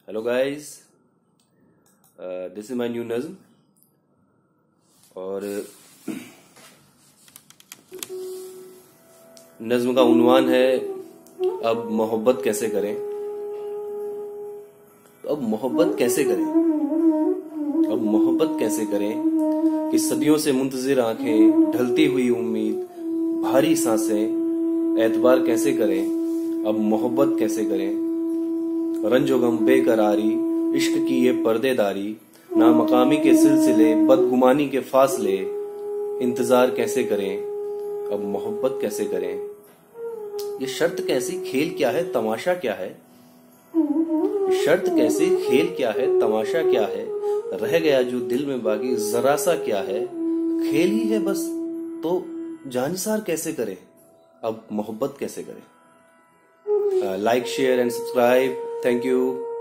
Hello guys, this is my new नज्म। और नज्म का उन्वान है अब मोहब्बत कैसे करें। अब मोहब्बत कैसे करें, अब मोहब्बत कैसे करें कि सदियों से मुंतजिर आंखें, ढलती हुई उम्मीद, भारी सांसें, एतबार कैसे करें। अब मोहब्बत कैसे करें, रंजो गम बेकरारी, इश्क की ये पर्देदारी, नामकामी के सिलसिले, बदगुमानी के फासले, इंतजार कैसे करें। अब मोहब्बत कैसे करें, ये शर्त कैसी, खेल क्या है, तमाशा क्या है। शर्त कैसी, खेल क्या है, तमाशा क्या है। रह गया जो दिल में बाकी जरा सा क्या है। खेल ही है बस तो जानिसार कैसे करें। अब मोहब्बत कैसे करें। Like, share and subscribe. Thank you.